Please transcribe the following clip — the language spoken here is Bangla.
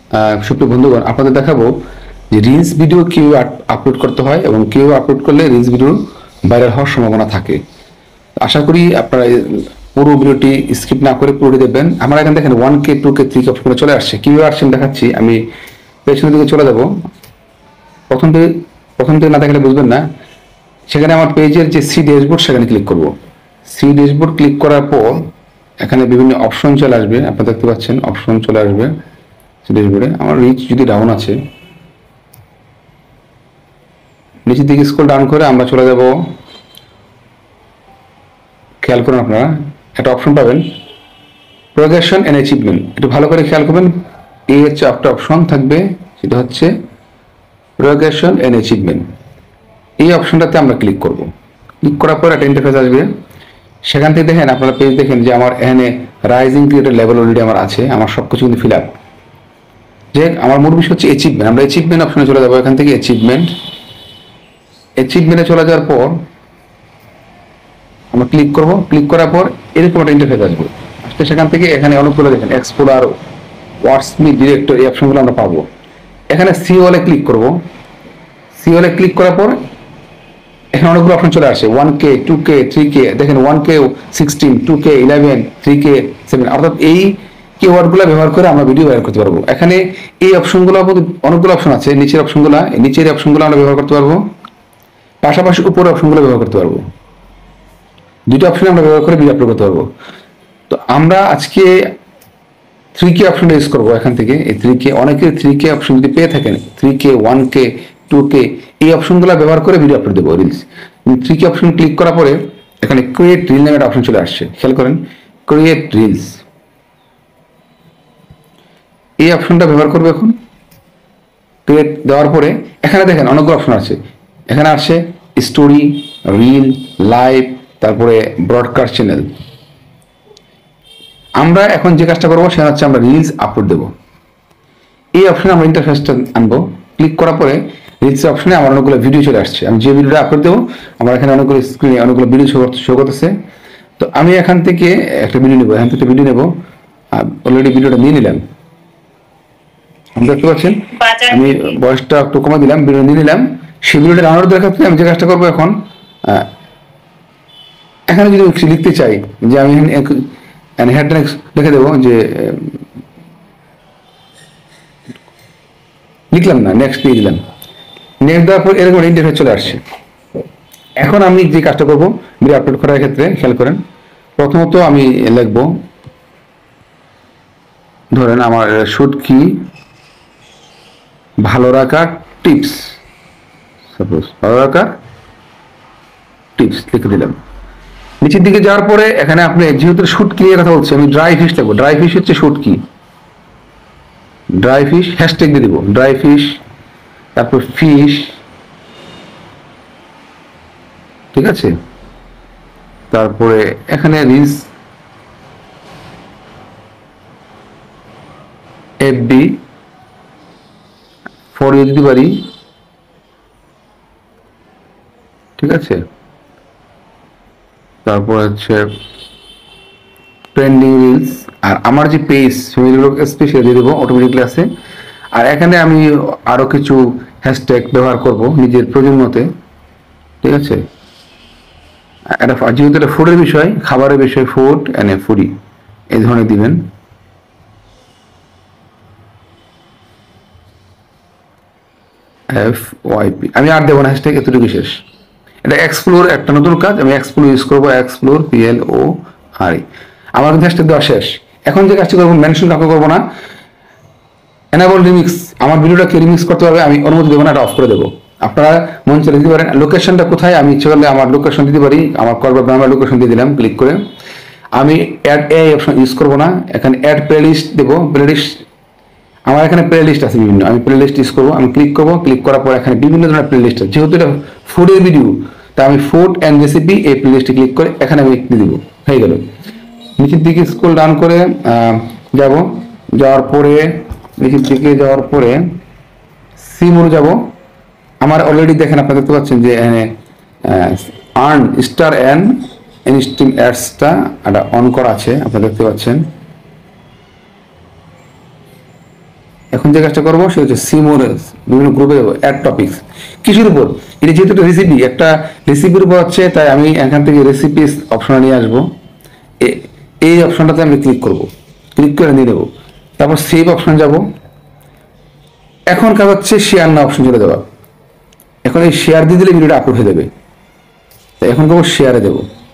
সুপ্রিয় বন্ধুগণ, আপনাদের দেখাবো যে রিলস ভিডিও কিভাবে আপলোড করতে হয় এবং কিভাবে আপলোড করলে রিলস ভিডিও ভাইরাল হওয়ার সম্ভাবনা থাকে। আশা করি আপনারা পুরো ভিডিওটি স্কিপ না করে পুরোটি দেখবেন। আমরা এখানে দেখেন 1K 2K 3K অপশন চলে আসছে। কিভাবে আসছে দেখাচ্ছি। আমি পেছনের দিকে চলে যাব। প্রথম থেকে না দেখলে বুঝবেন না। সেখানে আমার পেজের যে সি ড্যাশবোর্ড সেখানে ক্লিক করব। সি ড্যাশবোর্ড ক্লিক করার পর এখানে বিভিন্ন অপশন চলে আসবে। আপনারা দেখতে পাচ্ছেন অপশন চলে আসবে সি ড্যাশবোর্ডে। আমার রিচ যদি ডাউন আছে, নিচের দিকে স্ক্রল ডাউন করে আমরা চলে যাব। খেয়াল করুন, আপনারা একটা অপশন পাবেন প্রোগ্রেশন এন্ড অ্যাচিভমেন্ট। একটু ভালো করে খেয়াল করবেন। এই হচ্ছে একটা অপশন থাকবে, সেটা হচ্ছে প্রোগ্রেশন এন্ড অ্যাচিভমেন্ট। এই অপশনটাতে আমরা ক্লিক করব। ক্লিক করার পর একটা ইন্টারফেস আসবে। সেখান থেকে দেখেন, আপনারা পেজ দেখেন যে আমার এখানে রাইজিং ক্রিয়েটর লেভেল অলরেডি আমার আছে। আমার সব কিছু কিন্তু ফিল আপ। যে আমার মূল বিষয় হচ্ছে অ্যাচিভমেন্ট। আমরা অ্যাচিভমেন্ট অপশনে চলে যাবো। এখান থেকে অ্যাচিভমেন্টে চলে যাওয়ার পর আমরা ক্লিক করব। ক্লিক করার পর এরকম একটা ইন্টারফেস আসবে। আসলে সেখান থেকে এখানে অনেকগুলো দেখেন এক্সপ্লোরার, ওয়ার্ডসমি, ডিরেক্টর, এই অপশনগুলো আমরা পাবো। এখানে সি ওয়ালে ক্লিক করব। সি ওয়ালে ক্লিক করার পর এখানে অনেকগুলো অপশন চলে আসে। 1K 2K 3K দেখেন 1K 16 2K 11 3K 7, অর্থাৎ এই কিওয়ার্ডগুলো ব্যবহার করে আমরা ভিডিও বের করতে পারবো। এখানে এই অপশনগুলো অনেকগুলো অপশন আছে। নিচের অপশনগুলো আমরা ব্যবহার করতে পারবো, পাশাপাশি উপরের অপশনগুলো ব্যবহার করতে পারবো। দুটো অপশন আমরা ব্যবহার করে ভিডিও আপলোড করতে পারবো। তো আমরা আজকে 3K অপশনটা ইউজ করবো। এখান থেকে এই 3K, অনেকে 3K অপশন যদি পেয়ে থাকেন, 3K 1K 2K এই অপশনগুলো ব্যবহার করে ভিডিও আপলোড দেবো রিলস। 3K অপশন ক্লিক করার পরে এখানে ক্রিয়েট রিল নামে একটা অপশন চলে আসছে। খেয়াল করেন, ক্রিয়েট রিলস, এই অপশনটা ব্যবহার করবো। এখন ক্রিয়েট দেওয়ার পরে এখানে দেখেন অনেকগুলো অপশন আছে। এখানে আসছে স্টোরি, রিল, লাইভ, তারপরে ব্রডকাস্ট চ্যানেল। আমরা এখন যে কাজটা করবো সেটা হচ্ছে আমরা রিলস আপলোড দেবো। এই অপশনে আমরা ইন্টারফেসটা আনবো। ক্লিক করার পরে রিলস অপশনে আমার অনেকগুলো ভিডিও চলে আসছে। আমি যে ভিডিওটা আপলোড দেবো, আমার এখানে অনেকগুলো স্ক্রিনে অনেকগুলো ভিডিও শো করতেছে। তো আমি এখান থেকে একটা ভিডিও নেবো। এখান থেকে ভিডিও নেবো। অলরেডি ভিডিওটা নিয়ে নিলাম। দেখতে পাচ্ছেন আমি বয়সটা একটু কমে দিলাম, ভিডিও নিয়ে নিলাম। সেই ভিডিওটা ডাউনলোড দেওয়ার ক্ষেত্রে আমি যে কাজটা করবো এখন, এখানে যদি লিখতে চাই যে আমি হেডলাইন লিখে দেবো যে লিখলাম না, নেক্সট দিয়ে দিলাম। নেক্সট দেওয়ার পর এরকম ইন্টারফেস চলে আসছে। এখন আমি যে কাজটা করবো ভিডিও আপলোড করার ক্ষেত্রে, খেয়াল করেন, প্রথমত আমি লিখবো, ধরেন আমার শুট কি ভালো রাখার টিপস, সাপোজ ভালো রাখার টিপস লিখে দিলাম। নিচের দিকে যাওয়ার পরে এখানে আপনি যেহেতু শুট কি এর কথা বলছি, আমি ড্রাই ফিশ লিখবো। ড্রাই ফিশ হচ্ছে শুট কি, ড্রাই ফিশ হ্যাশট্যাগ দিয়ে দিব, ড্রাই ফিশ, তারপর ফিশ, ঠিক আছে। তারপরে এখানে রিলস, এফবি, ফর ইউ দিতে পারি, ঠিক আছে। তারপর হচ্ছে ট্রেন্ডিং রিলস। আর আমার যে পেজ স্পেশাল দিয়ে দেবো, অটোমেটিকলি আছে। আর এখানে আমি আরো কিছু হ্যাশট্যাগ ব্যবহার করব নিজের প্রয়োজন মতে, ঠিক আছে। এটা যেহেতু এটা ফুডের বিষয়, খাবারের বিষয়, ফুড এন্ড ফুডি এই ধরনের দিবেন। FYP আমি আর দেবো না, হ্যাশট্যাগ এতটুকু শেষ। এটা এক্সপ্লোর একটা নতুন কাজ, আমি এক্সপ্লোর ইউজ করবো, এক্সপ্লোর PLORE। আমার কিন্তু হ্যাশট্যাগ দেওয়া শেষ। এখন যে কাজটি করবো, মেনশন কাউকে করবো না। এনাবল রিমিক্স, আমার ভিডিওটাকে রিমিক্স করতে হবে, আমি অনুমতি দেবো না, এটা অফ করে দেবো। আপনারা মন চাইলে দিতে পারেন। লোকেশনটা কোথায়, আমি ইচ্ছে করলে আমার লোকেশন দিতে পারি। আমার করবার আমার লোকেশন দিয়ে দিলাম ক্লিক করে। আমি অ্যাড এই অপশন ইউজ করবো না। এখানে অ্যাড প্লে লিস্ট দেবো। প্লে লিস্ট, আমার এখানে প্লে লিস্ট আছে বিভিন্ন, আমি প্লে লিস্ট ইউজ করবো। আমি ক্লিক করবো। ক্লিক করার পর এখানে বিভিন্ন ধরনের প্লে লিস্ট আছে। যেহেতু এটা ফুডের ভিডিও, তাই আমি ফুড অ্যান্ড রেসিপি এই প্লে লিস্টে ক্লিক করে এখানে আমি দিয়ে দিব। হয়ে গেল। নিচের দিকে স্ক্রল ডাউন করে যাব। যাওয়ার পরে নিচের দিকে যাওয়ার পরে সি মোড়ে যাব। আমার অলরেডি দেখেন, আপনারা দেখতে পাচ্ছেন যে এখানে আর্ন স্টার অ্যান্ড ইনস্টিম অ্যাডসটা এটা অন করা আছে, আপনারা দেখতে পাচ্ছেন। এখন যে কাজটা করবো সে হচ্ছে সিমোর বিভিন্ন গ্রুপে দেবো অ্যাড টপিক্স কিছুর উপর। এটা যেহেতু একটা রেসিপি, একটা রেসিপির উপর হচ্ছে, তাই আমি এখান থেকে রেসিপিস অপশনে নিয়ে আসবো। এই অপশনটাতে আমি ক্লিক করব, ক্লিক করে নিয়ে দেবো। তারপর সেভ অপশন যাব। এখন কাজ হচ্ছে শেয়ার না অপশন চলে দেওয়া। এখন এই শেয়ার দিয়ে দিলে ভিডিওটা আপলোড হয়ে যাবে। তাই এখন করবো শেয়ারে দেবো।